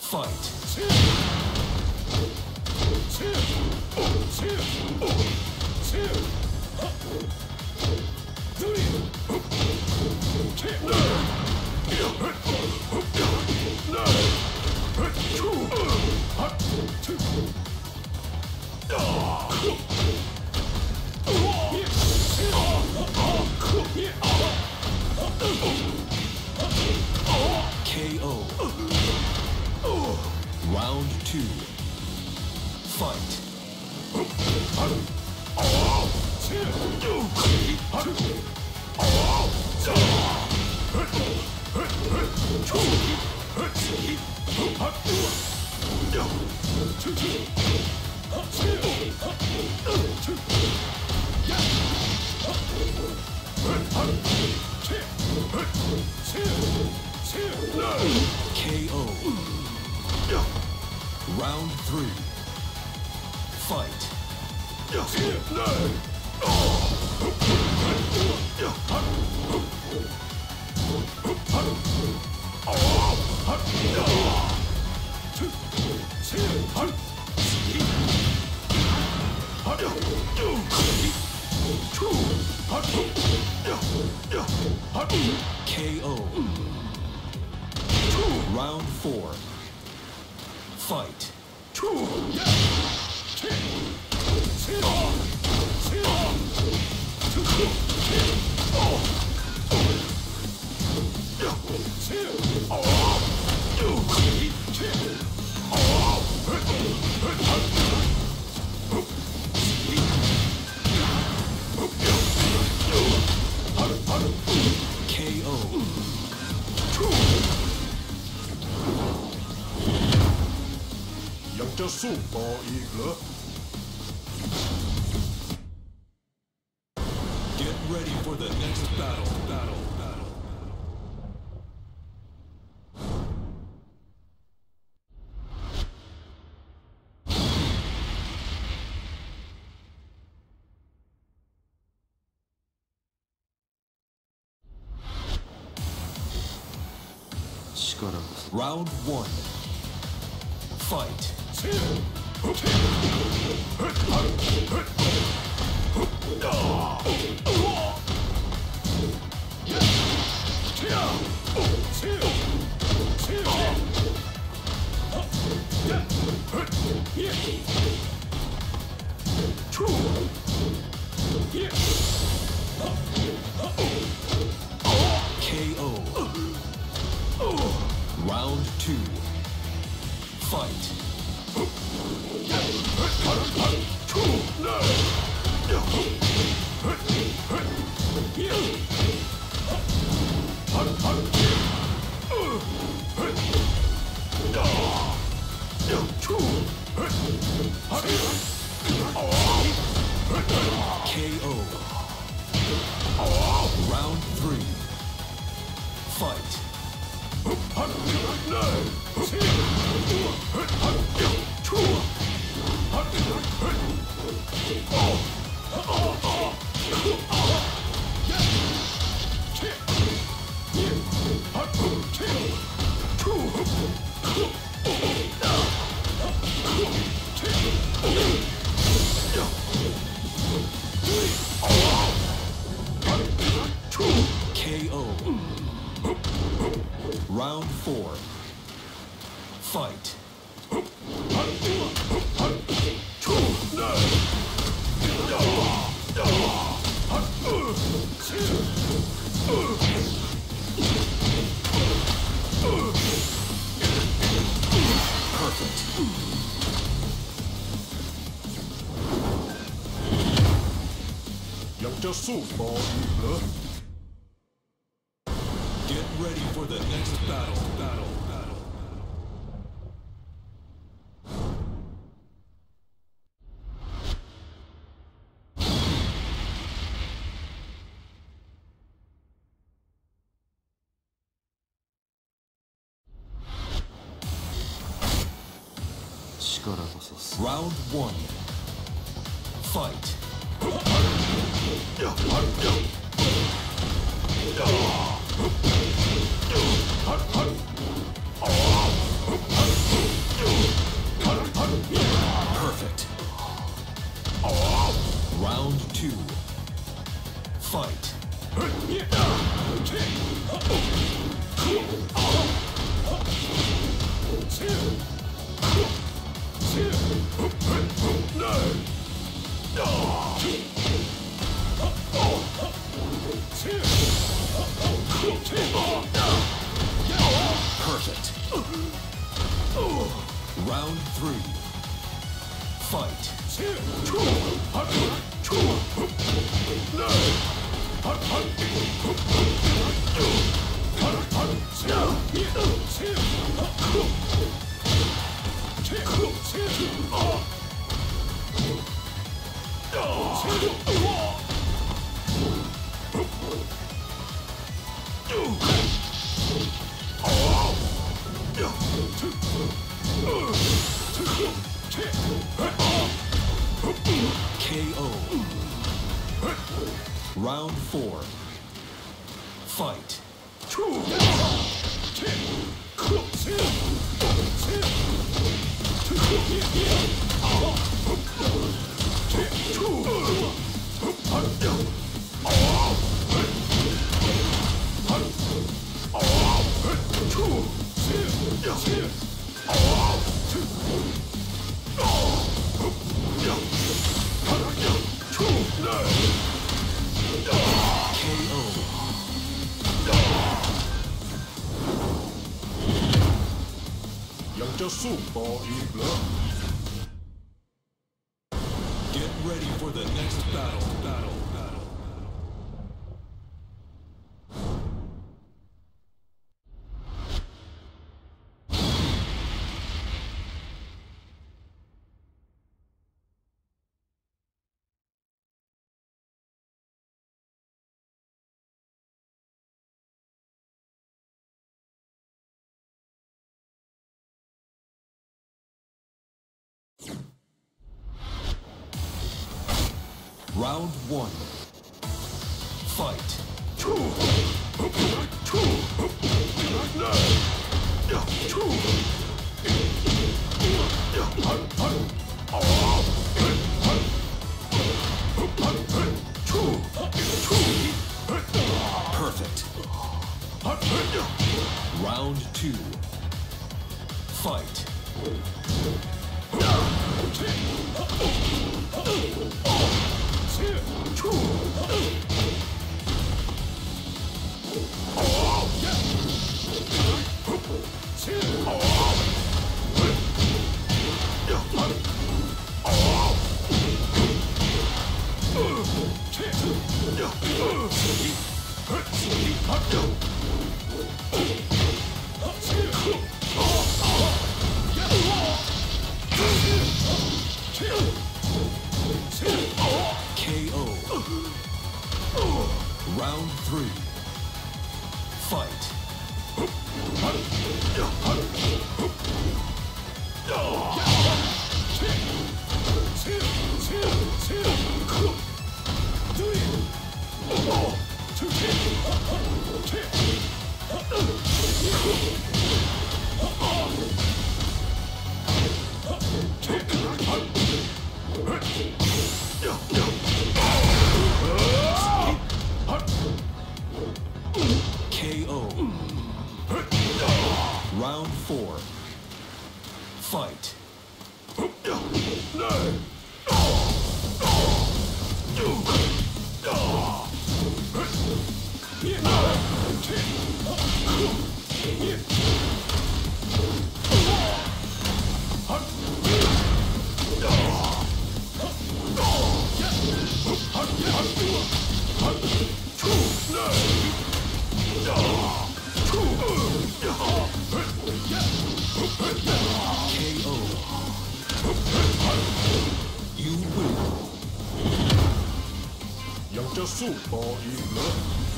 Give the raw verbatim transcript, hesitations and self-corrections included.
Fight. K O. Round two. Fight. K O. Round three. Fight. K O. Round four. Fight. K O. Yang จะสู้ต่ออีกเหรอ Get ready for the next battle. Battle. Battle. Round one. Fight. K O. Round two. Fight. K O. Round three. Fight. K O. Round four. Fight. Perfect. ยังจะสู้ต่ออีกเหรอ Get ready for the next battle. Battle. Battle. Round one. Fight. Round three. Fight. K O. Round four. Fight. Get ready for the next battle. Battle. Battle. Round one. Fight. Perfect. Round two. Fight. K O. Round three. Fight. K O. Round four. Fight. You win. ยังจะสู้ต่ออีกเหรอ